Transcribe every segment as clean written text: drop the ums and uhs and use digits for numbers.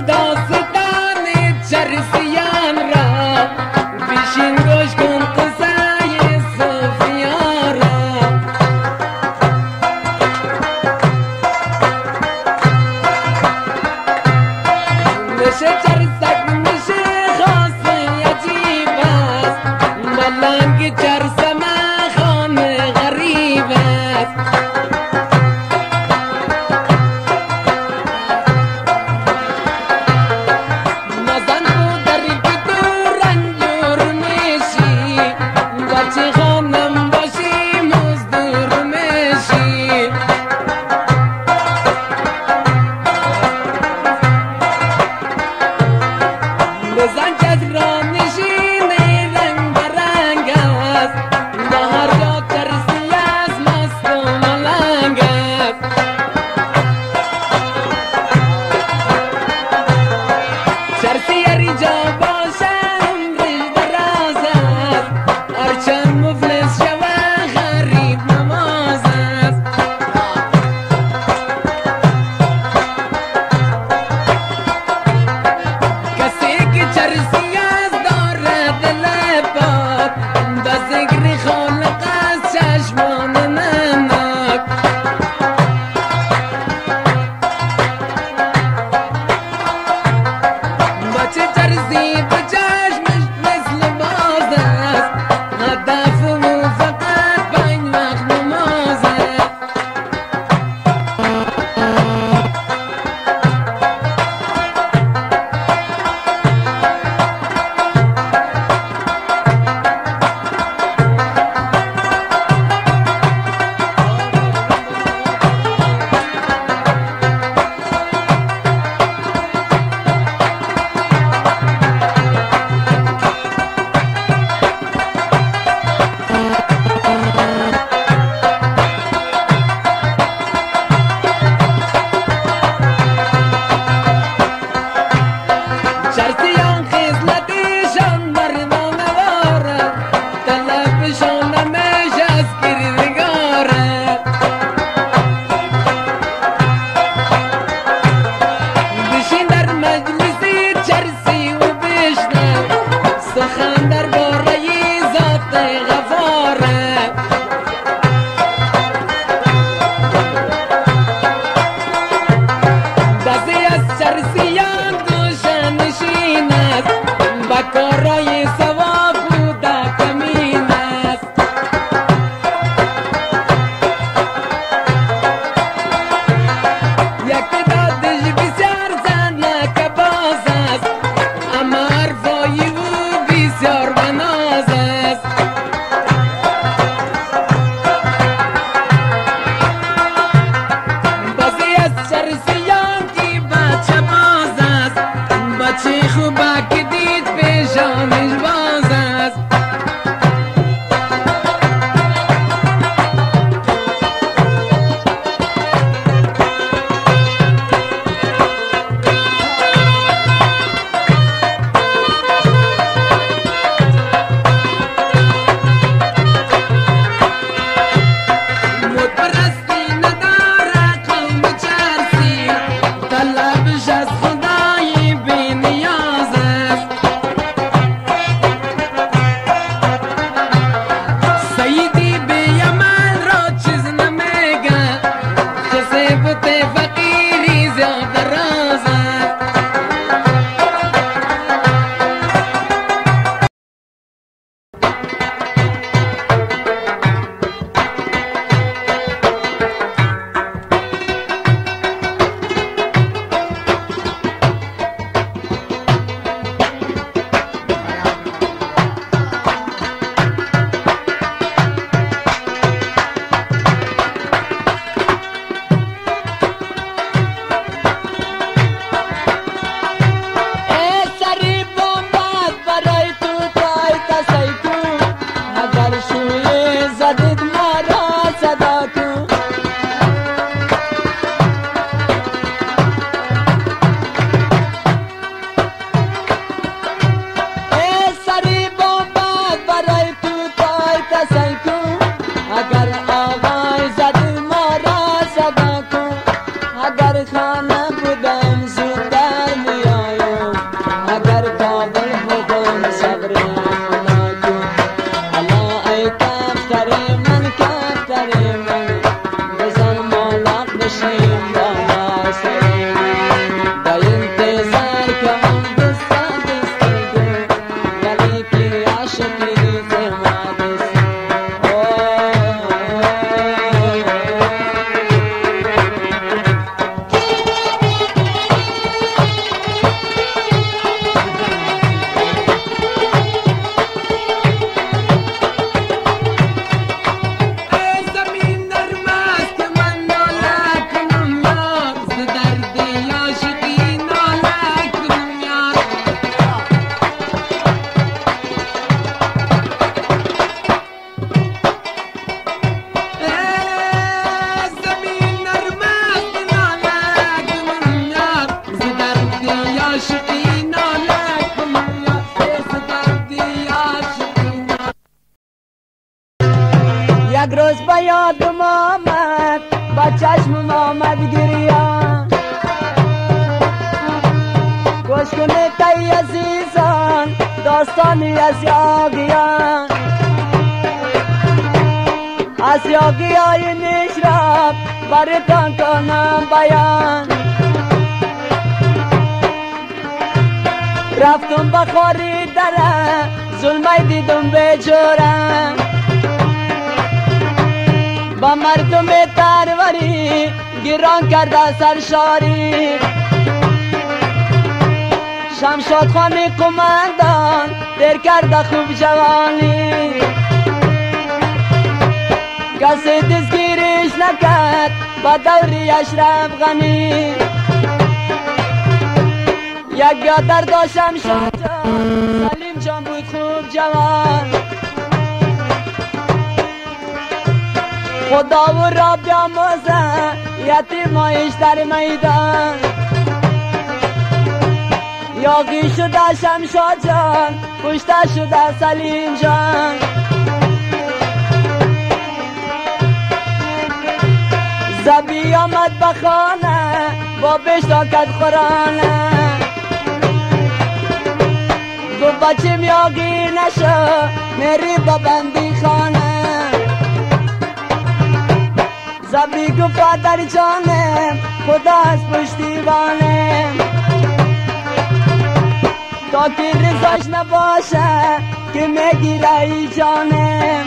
داستان چرسیان را پیشین گوش کن قصه صوفیان را نشه چرسک نشه خاص عجیب است ملنگ چرسم خان غریب است آمد آمد با چشم آمد گریان گوش کنید ای عزیزان داستانی از یاغیان از یاغیای نشرب برتان کنم بیان رفتم بخاری دره ظلمه دیدم به جورم با مردم تروری گیران کرده سرشاری شمشاد خانی قماندان دیر کرده خوب جوانی کسی دستگیرش نکرد با دوری اشرف غنی یک بیادر داشت شمشاد جان سلیم جان بود خوب جوان خدا و را بیاموزه یتیمایش در میدان یاغی شده شمشاد جان کشته شده سلیم جان زبی آمد بخانه با بشتاکت قرآنه گو بچیم یاغی نشو میری با بندی خانه زبی گو پادر جانم خدا از پشتیبانم تا که رضاش نباشه که میگیره ای جانم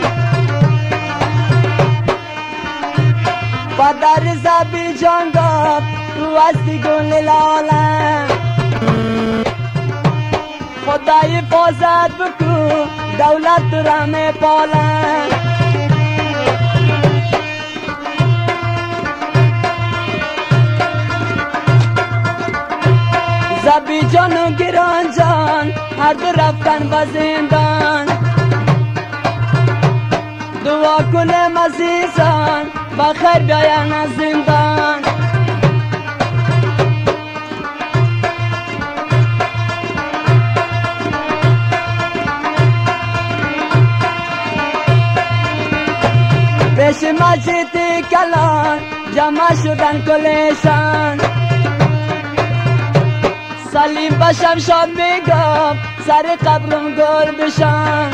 پادر زبی جان گفت تو هستی گل لالم خدای حفاظت بکو دولت تو را میپالم زبی جان و گران جان هر دو رفتن با زندان دعا کنم عزیزان با خیر بیاین از زندان پیش مسجد کلان جمع شدن کلشان سلیم با شمشاد میگم سر قبرم گل بشان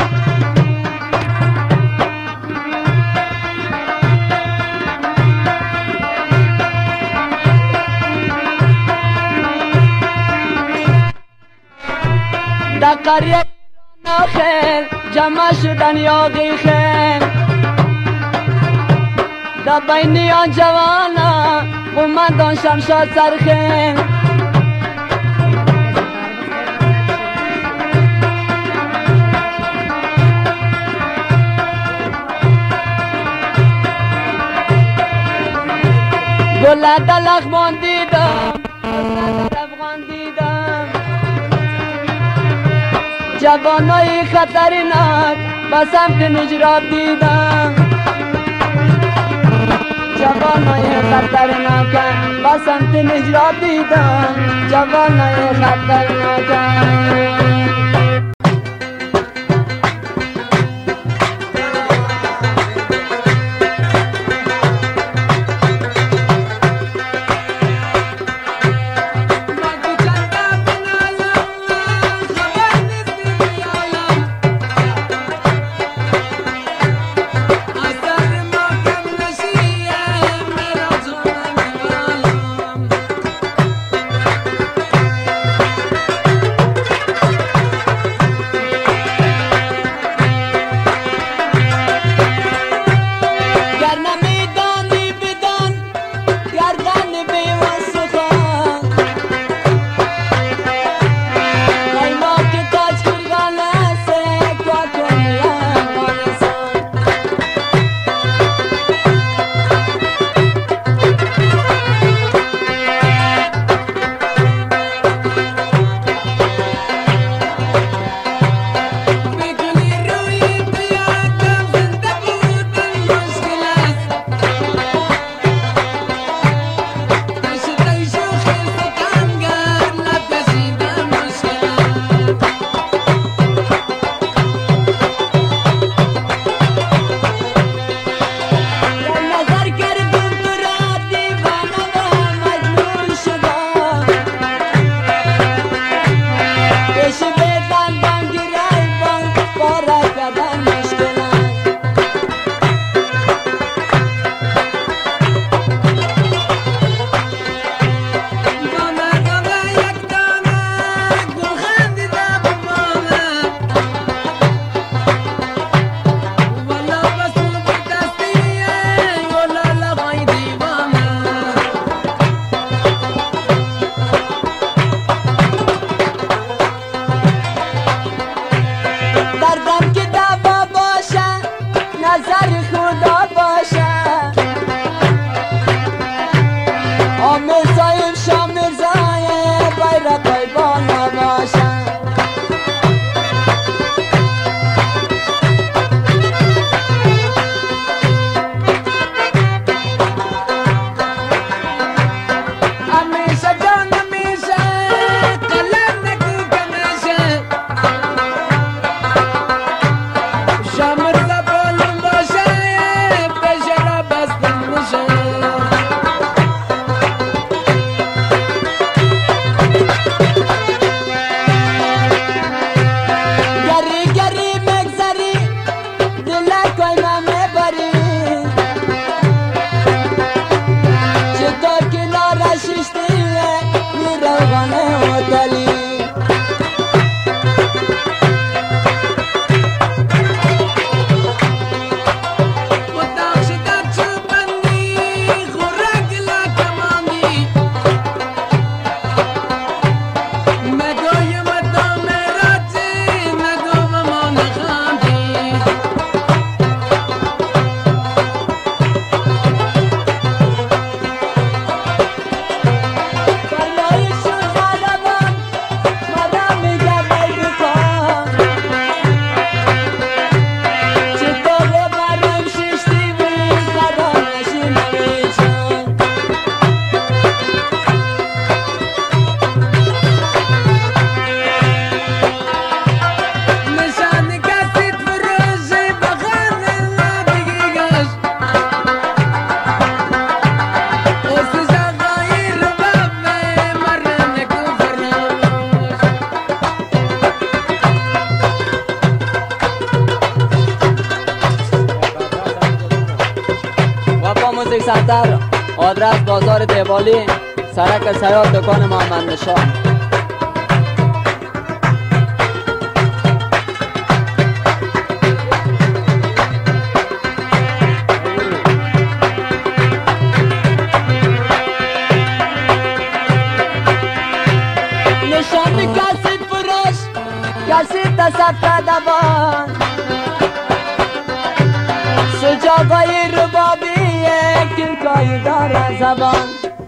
در قریه ناخل جمع شدن یاغی خیل در بین آن جوانا قماندان شمشاد سرخیل گله دل اخوان دیدم افغان دیدم جوانای خطرناک با سمت نجراب دیدم جوانای خطرناک با سمت نجراب دیدم جوانای خطرناک سنتر آدرس بازار دیوالی سرک سیاد دکان محمد نشان. نشان کسی فروش کسی تصفت دوان سجاقای ربابیه کلکای داره زبان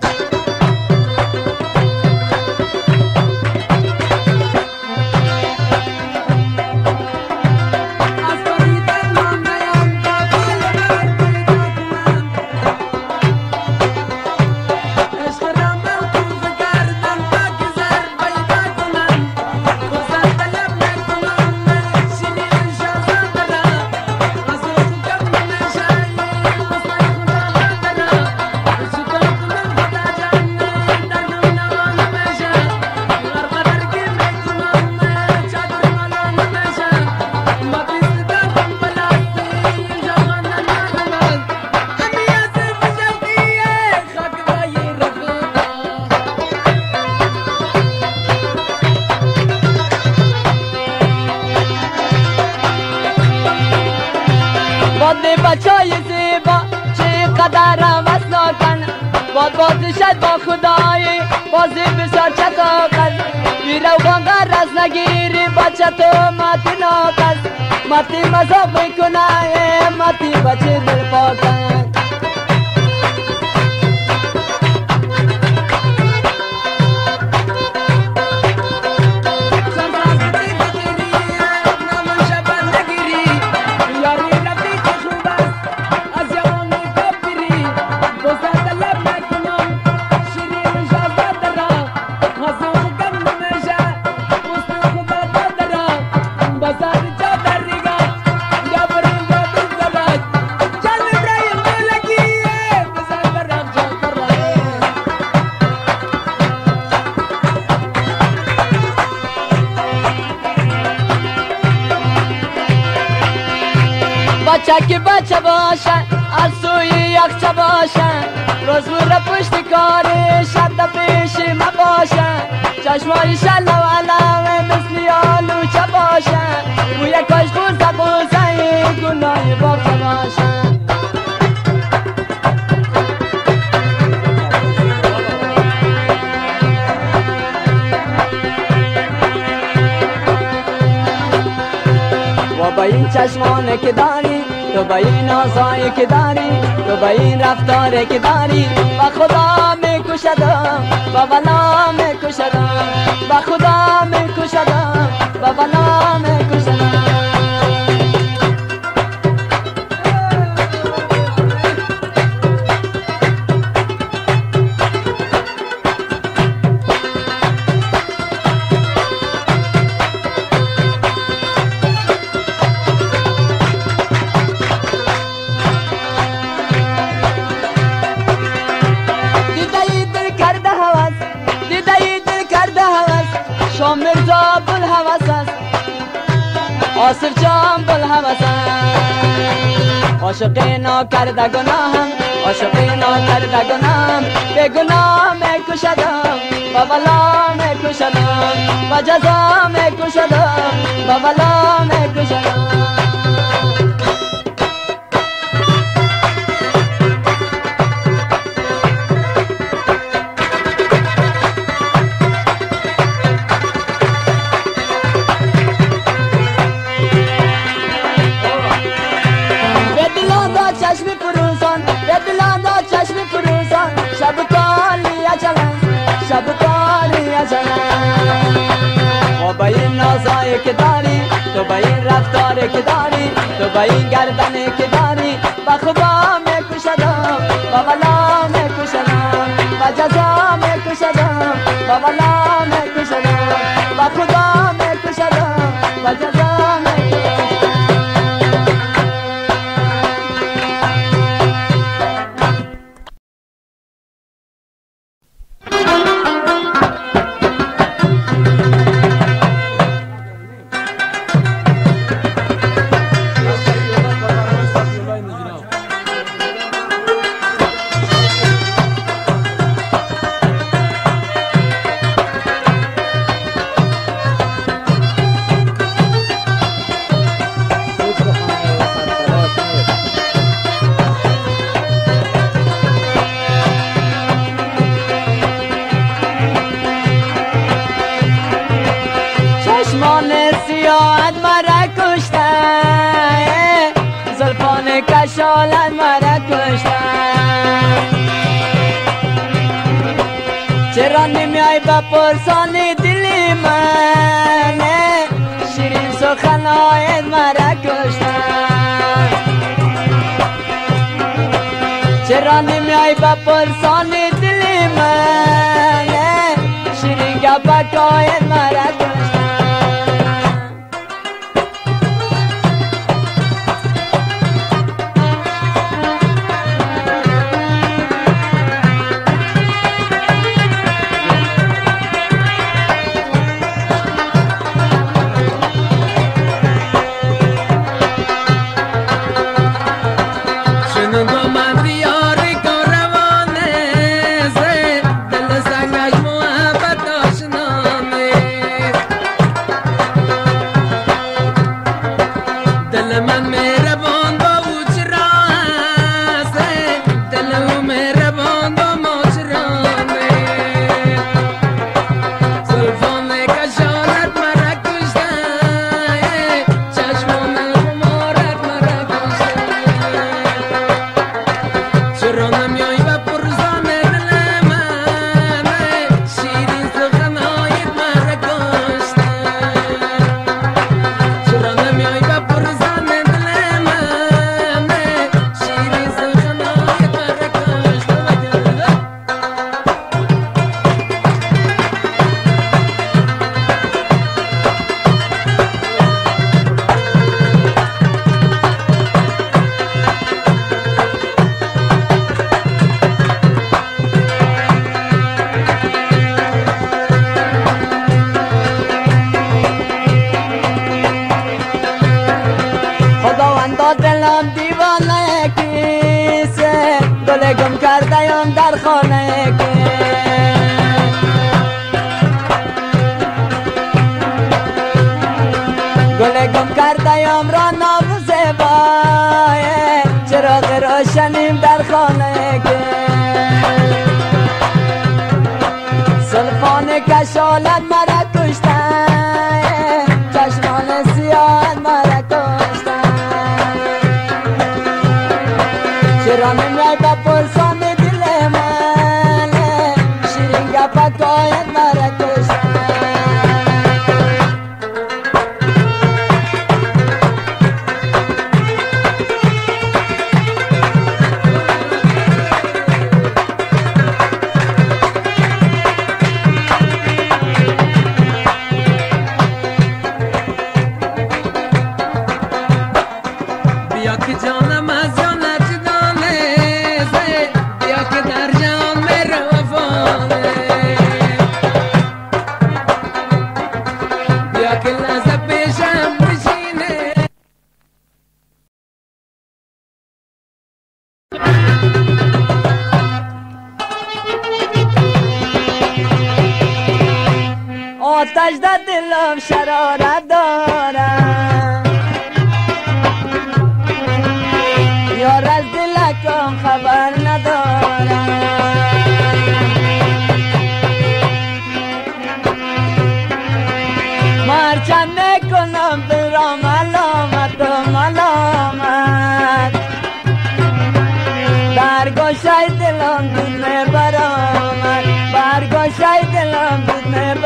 بچای زیبا چقدر وصلا کن باد شد با خدای بازی بسار چطاقت بیروان غرز نگیری بچه تو ماتی ناکس ماتی مذاق میکنه ماتی بچه دل پاکن بچه بچه باشن از سوی یخچه باشن روز بور پشت کاری شد پیش ما باشن چشمای شلو علمه مثل آلوچه باشن بوی کاش بوزه بوزه گناه باقچه باشن و با این چشمانه که داری تو با این آزایی که داری تو با این رفتاره که داری با خدا میکشدم با بلا میکشدم با خدا میکشدم با بلا میکشدم مرزا بل هوس است آصف جان بل هوس است عاشقی ناکرده گناهم عاشقی ناکرده گناهم به گناه میکشدم و بلا میکشدم و جزا میکشدم و بلا میکشدم باشم و با این نازایی که داری تو با این رفتاری که داری تو با این گردنی که داری با خدا میکشدم با بلا میکشدم با جزا میکشدم با بلا میکشدم با خدا میکشدم با جزا میکشدم کشالت مرا کشتن چرا نمیای بپرسانی دلی من شیرین سخنهایت مرا کشتن چرا نمیای بپرسانی دلی من شیرین گپکایت مرا کشتن گم کردیم در خانه که گل گم کردیم را ناب زیبای چراغ روشنیم در خانه که سلفان کشالت مرا کشتن چشمان سیاه مرا کشتن چرا نمیای بپرسان دل من شیرین گپکایت مرا کشتن بیا که جانم از جانت جدانه بیا که در جان میره وفانه بیا که لحظه پیشم بشینه آتش در دلم شرارت دارم یار از دلکم خبر ندارم مرچن میکنم برام ملامت و ملامت در گوشه دلم دود میبرامد بر گوشه دلم دود میبرامد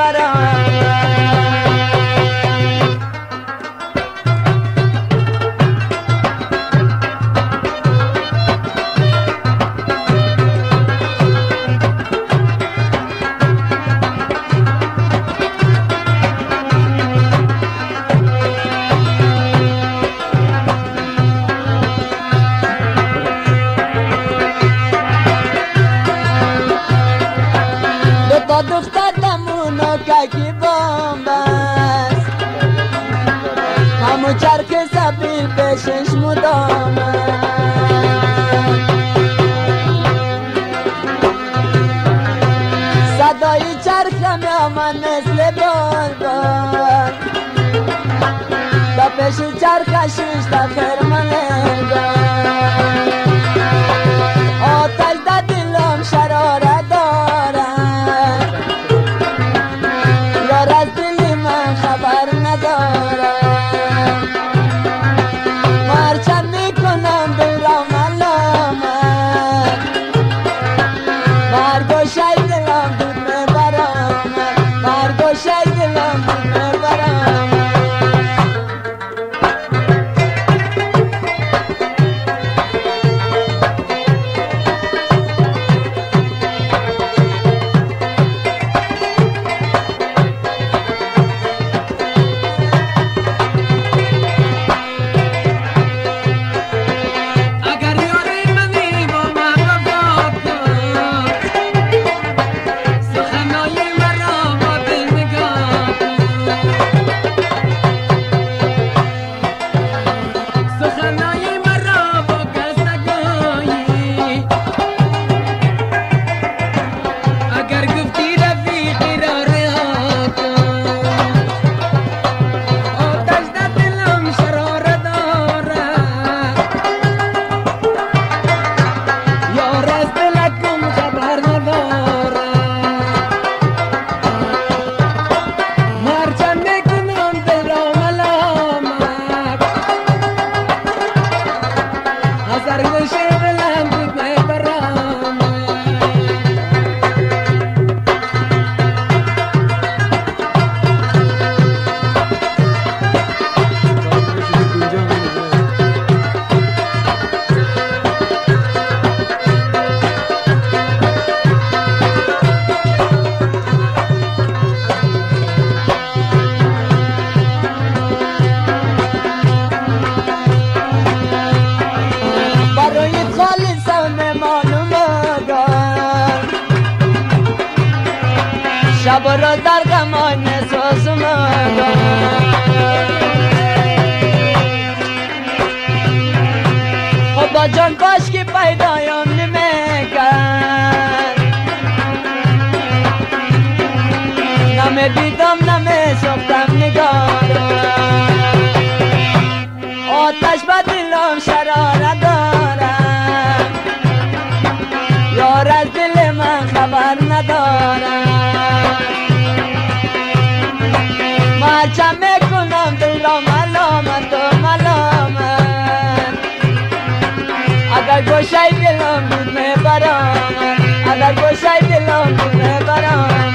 پیشش مدامه صدای چرخم یا من مثل بلبل تا پیش چرخشش تا خرمنگان آتش در دلم شرارت دارد یار از دل من خبر ندارد مرچند میکنم دل را ملامت مرگ و شی دلم دود میبرم مرگ و شی دلم دود میبرم شب و روز در غمان سوز خب با جان باش که پیدایم نمیکن نمیدیدم نمیشفتم نگارم آتش با دلم شرارت دارم یار از دل من خبر ندارم مرچم میکنم دل را ملامت و ملامت اگر گوشه دلم دود میبرم اگر گوشه دلم دود میبرم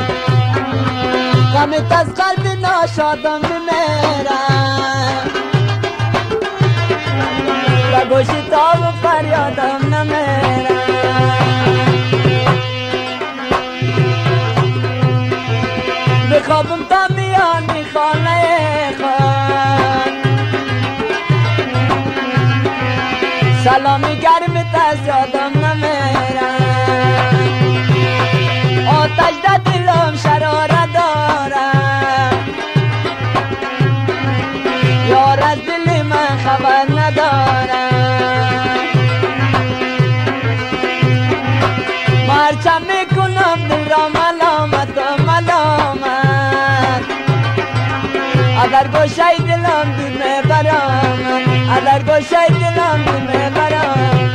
غمت از قلب ناشادم میمیرم و گوشی تا و فریادم نمیرم بخوابم تا میانی خانه خان سلامی گرمت از یادم نمیرم آتش در دلم شراره دارم یار از دل من خبر ندارم مرچم میکنم دل را ملامت و ملامت اگر گوشه دلم دور میبرم اگر گوشه دلم دور میبرم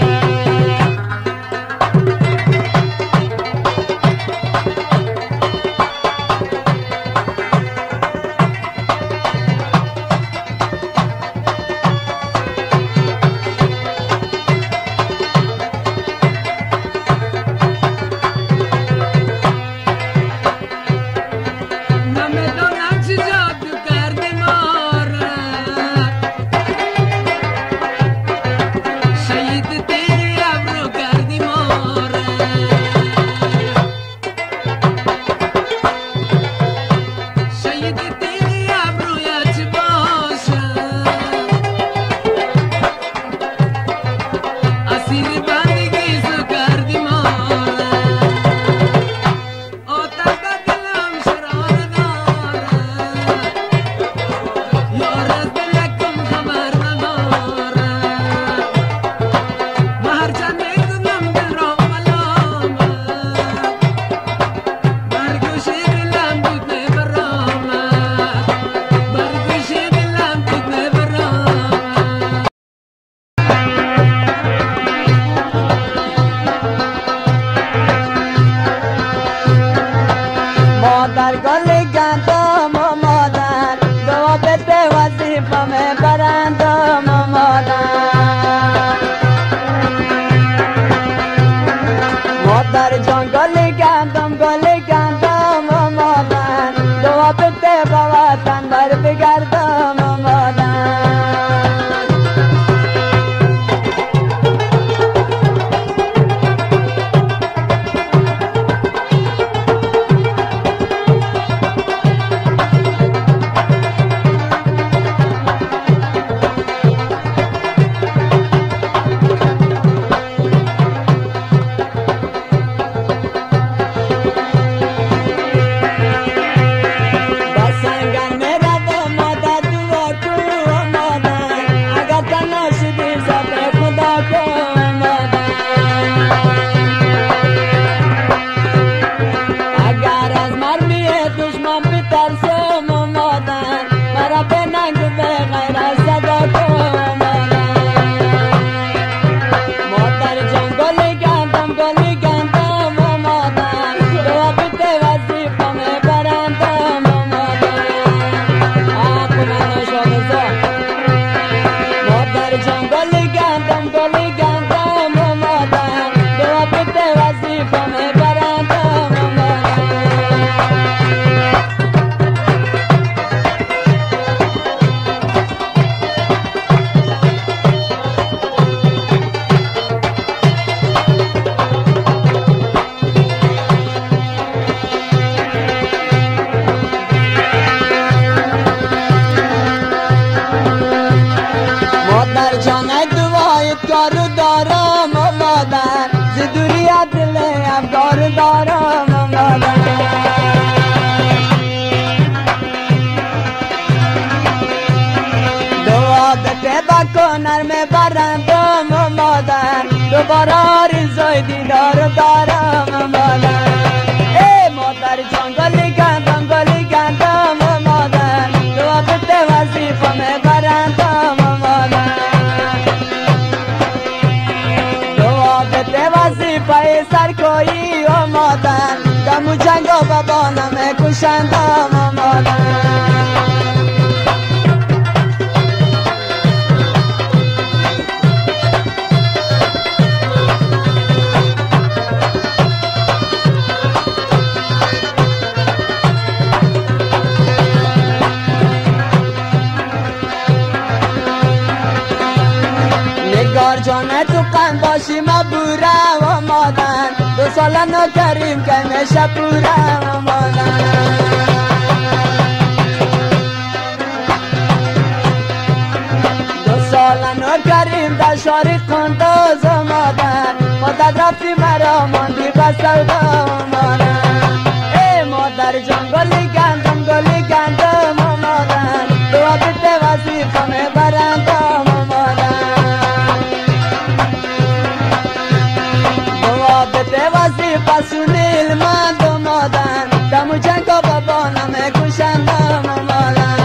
مادر گل گندم و مادر دعا بده وظیفه برندم و مادر مادر جان گل گندم و مادر دعا بده با وطن بر بگردم و مادر کنر میں برندم و مادر دوباره آرزوی دیدار دارم و مادر ای مادر جان گلی گندم و مادر دعا بده وظیفه می برندم و مادر دعا بده وظیفه سرکویی و مادر دم و جنگ و بابانم کشندم و مادر باشی مبورا و مادر 2 سال نوکریم که میشه پورا و مادر 2 سال نوکریم در شاری قنداز و مادر مادر رفتی مرا ماندی به سودا و مادر ای مادر جان گلی گندم و مادر دعا بده وظیفه میبرندم و مادر دعا بده وظیفه سونیل مند و مادر دمو جنگا بابا نمیکشندم و مادر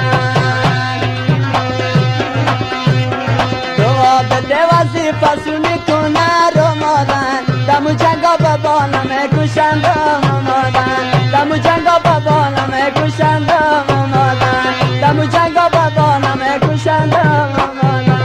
دعا بده وظیفه سونی کنر و مادر دمو جنگا بابا نمیکشندم و مادر دمو جنگا بابا نمیکشندم و مادر دمو جنگا بابا نمیکشندم و مادر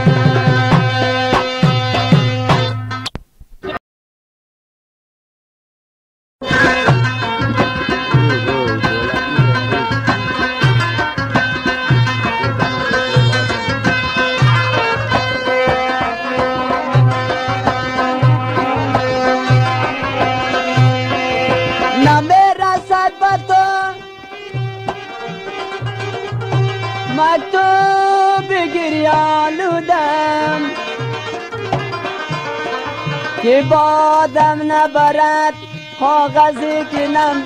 مکتوب گریالودم که بادم نبرد کاغذی که نم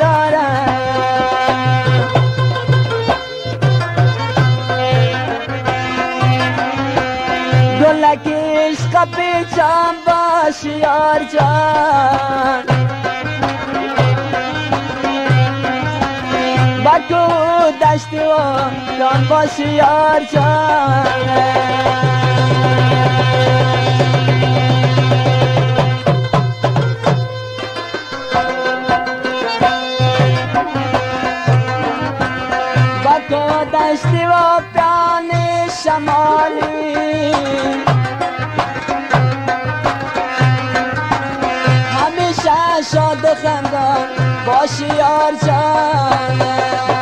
دارم گلک عشق پیچم باش یار جان بکو دشتی و جان باشی یار جان بکو دشتی و پران شمالی همیشه شاد و خندان باشی یار جان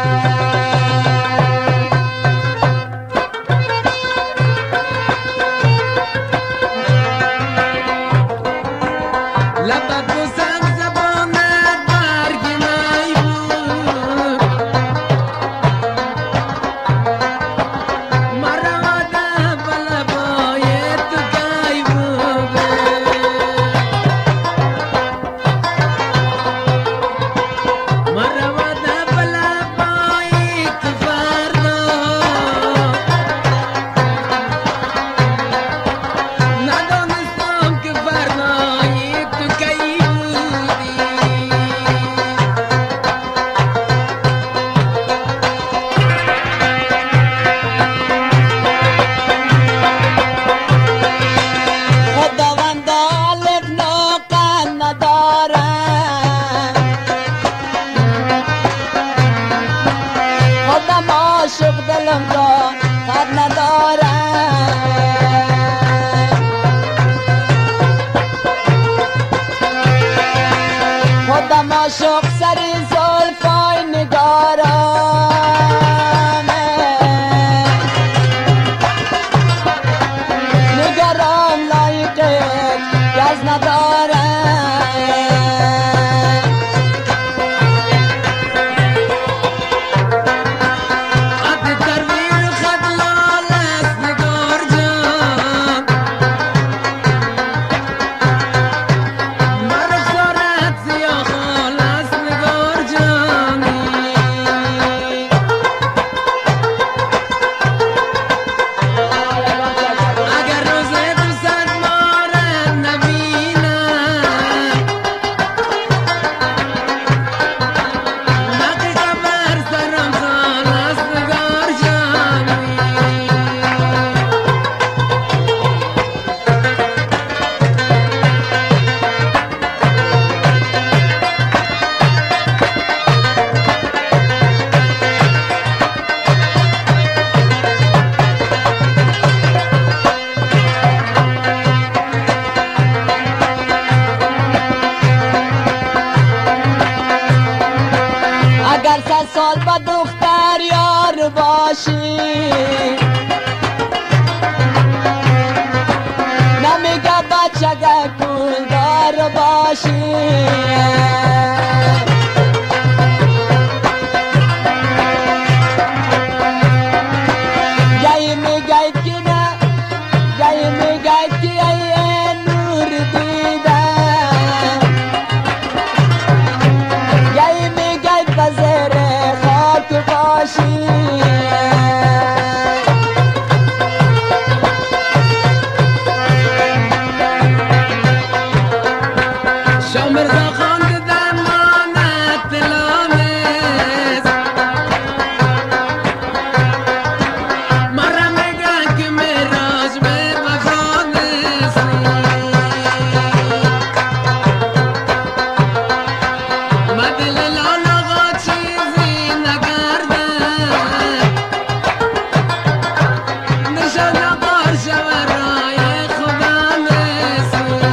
عاشق دلم را خط ندارم خودم عاشق سری زلفای نگارم نگارم لایق گز ندارم سال با دختر یار باشی نمیگه بچه گل باشی گاهی میگید که نه گاهی میگید که ای نور دیدم گاهی میگید بزر خاک باشی شامرزا خان که درمانت دلانست مرا میگن که میراج به وفانستی من دل لال آقا چیزی نکردم نشان آقا شورای خدا نستی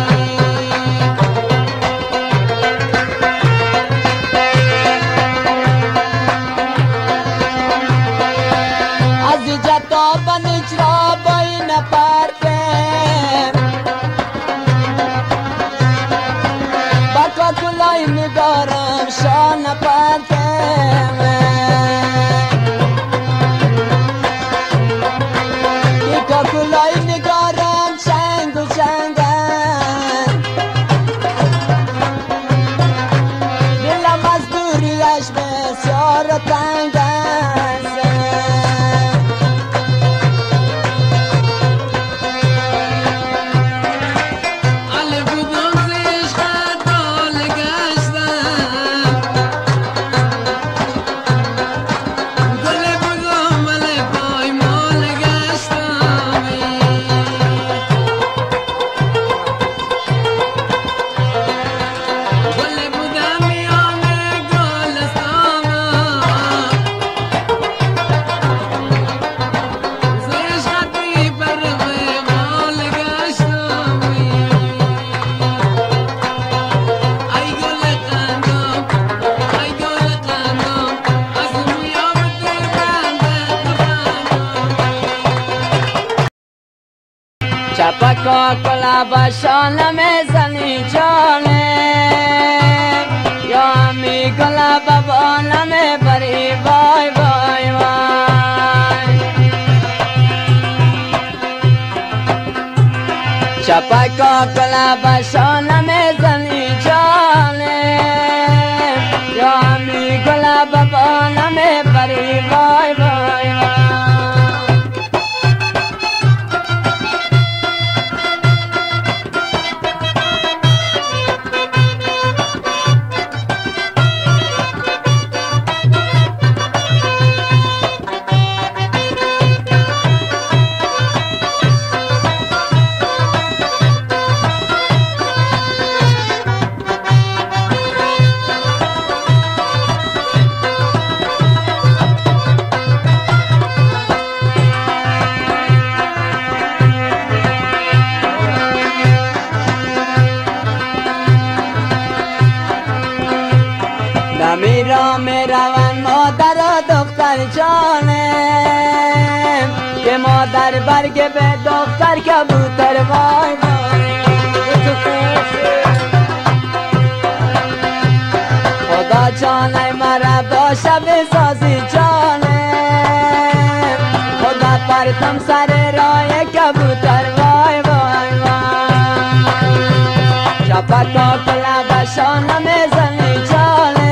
جتا بنجرا بین پرکم بکا کلای نگارم شان پرکم بیکا کلای نگارم چنگ و چنگن دلم از دوریش بسیار تنگن چپکا کلا باشان میزنی جانه یا می کلا بابان میبری وای وای وای چپکا کلا باشان میزنی جانه یا می کلا بابان میبری وای وای وای میرا میروان مادر و دختر جانم که مادر برگ به دختر کبوتر وای وای خدا جانم مرا باشه بسازی جانم خدا پرتم سر رای کبوتر وای وای وای چپکا کلا باشان میزنی جانم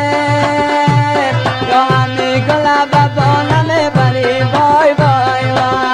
بابا نمیبری وای وای وای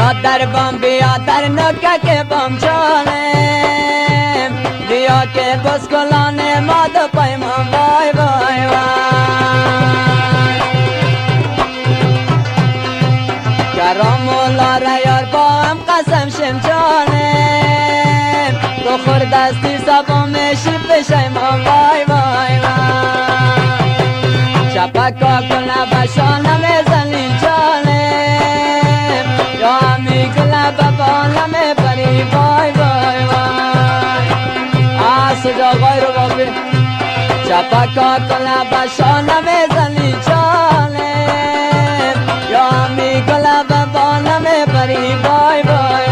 بیادر بام بیادر نکه که بام جانه بیا که بسکلانه ما دو پیمان وای وای وای کرام مولا را یار با هم قسم شم جانه تو خور دستی سبا میشی پشیمان وای وای وای چپکا کلا بشانه میزنی جانه یا همی کلا ببانه میبری وای وای وای سجا غیر بابی چپکا کلا بشانه میزنی جانه یا همی کلا ببانه میبری وای وای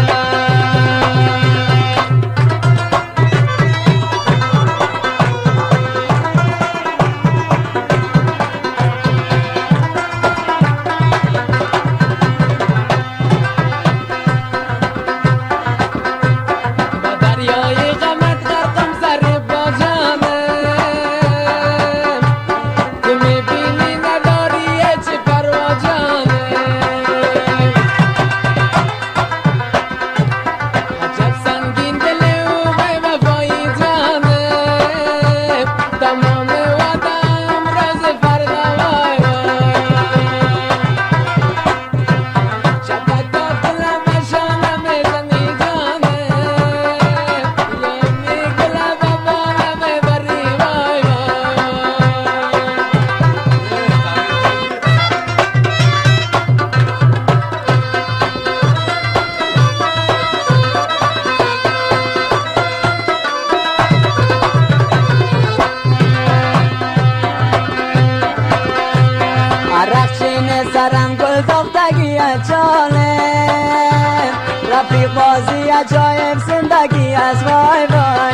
رفیق بازی عجایب زندگی از وای وای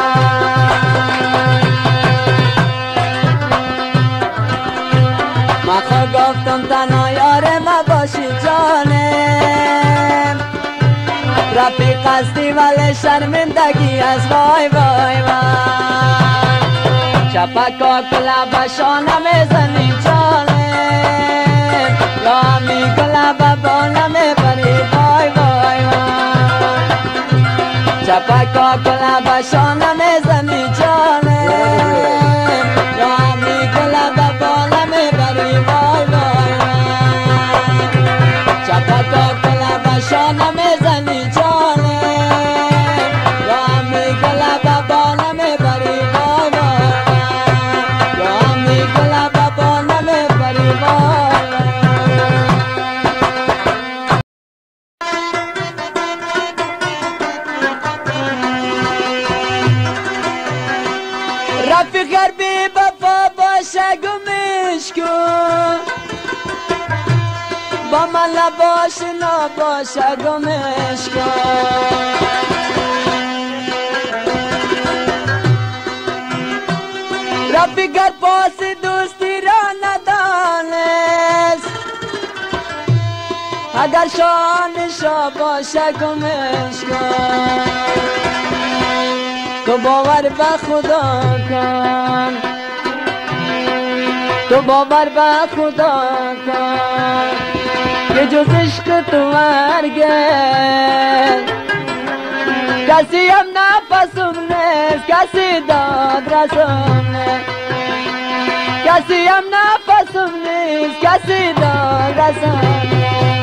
ما خود گفتم تنها یار ما باشی جانم رفیق هستی ولی شرمندگی از وای وای وای چپکا کلا بشانه میزنی جانم یا همی کلا ببانه میبری وای وای وای چپکا کلا بشانه میزنی جانم یا همی کلا ببانه میبری وای وای وای چپکا کلا بشانه میزنی جانم یا همی کلا ببانه میبری وای وای یا همی کلا ببانه میبری وای رفیق بی بفا باشه گمش کن با من نباش نباشه گمش کن رفیق پاس دوستی را ندانست اگر شانشا باشه گمش کن تو باور به خدا کن تو باور به خدا کن که جز عشق تو هرگز کسی هم نفسم نیست کسی داد رسم نیست کسی هم نفسم نیست کسی داد رسم نیست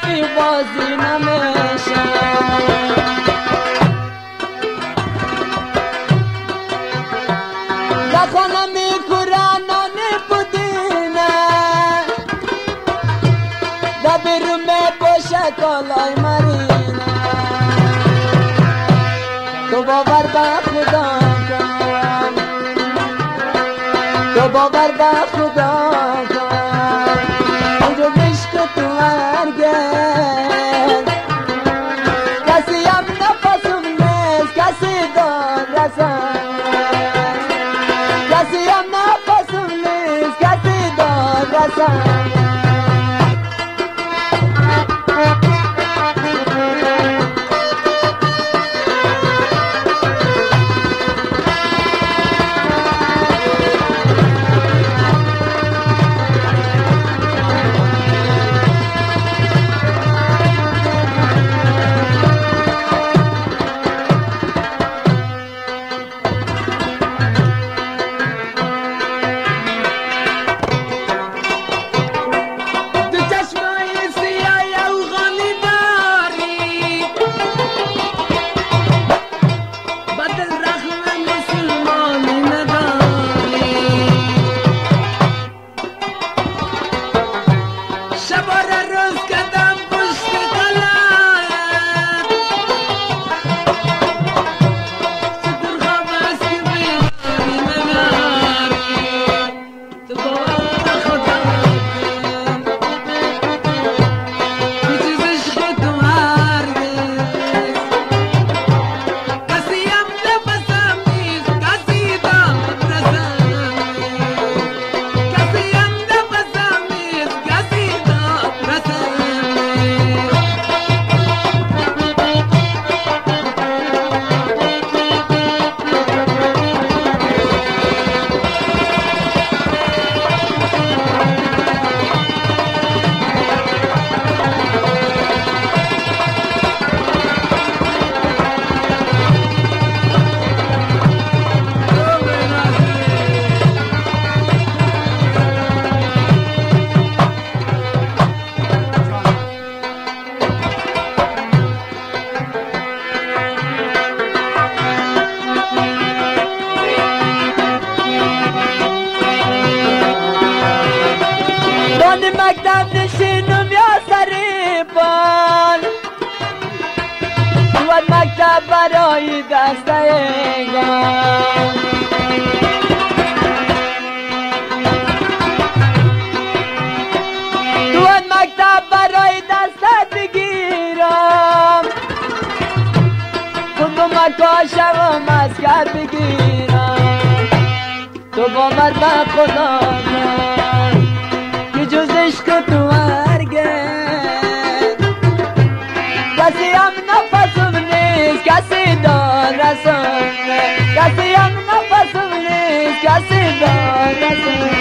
بی بازی نمیشه دخانه میکورن نانی بودینه دبیرو میپوشه کالای مرینه تو باور به خدا کن تو باور به خدا کن اونجا عشق تو هرگز کسی هم نفسم نیست کسی دار رسن کسی هم نفسم نیست کسی دار رسن مکتب نشینم یا سریبان تو مکتب برای دستایگان تو مکتب برای دستت بگیرم تو مکاشم و مسکر بگیرم تو باور به خدا کن جز عشق تو هرگز کسی هم نفسم نیست کسی دار رسم کسی هم نفسم نیست کسی دار رسم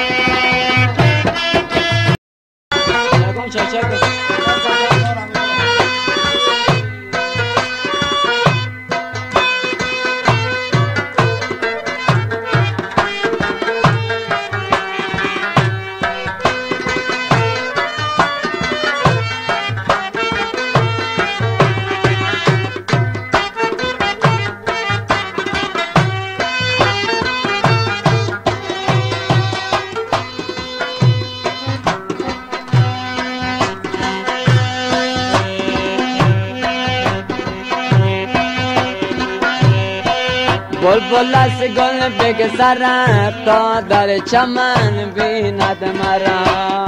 بلبل از گل بگذرد تا در چمن بیند مرا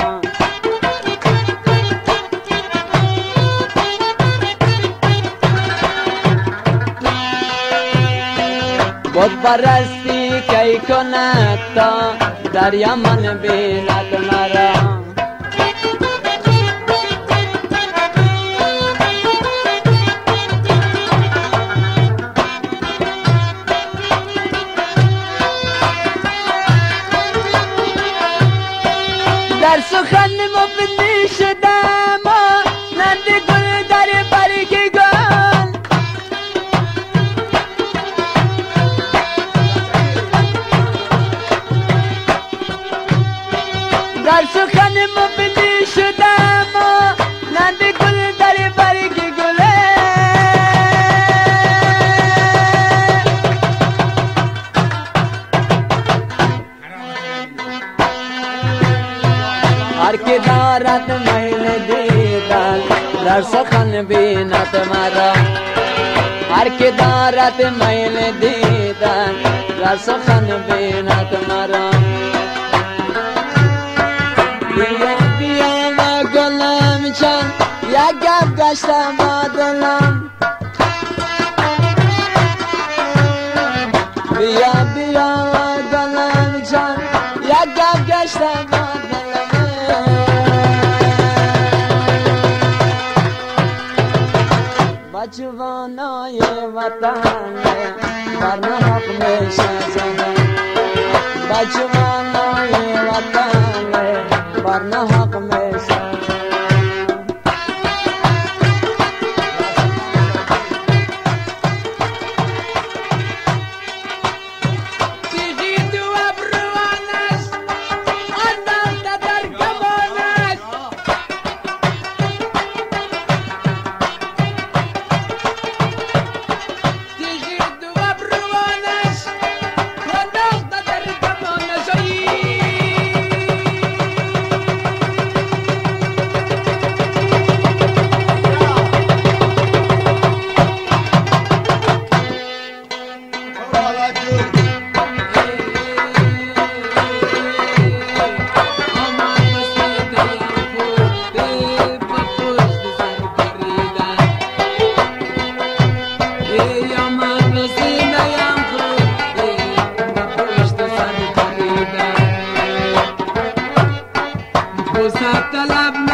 بود برستی کی کند تا در یمن بیند مرا در سخن مبنی شدم نند گل در برگ گل در سخن مبنی شدم نند گل هر که دارد میل دیدن در سخن بیند مرا هر که دارد میل دیدن در سخن بیند مرا بیا بیا و گلم چند یک گپ گشتم با دلم بیا بیا و گلم چند یک گپ گشتم با دلم با جوانای وطن برنه حق میشه زدن با جوانای وطن برنه حق میشه طلب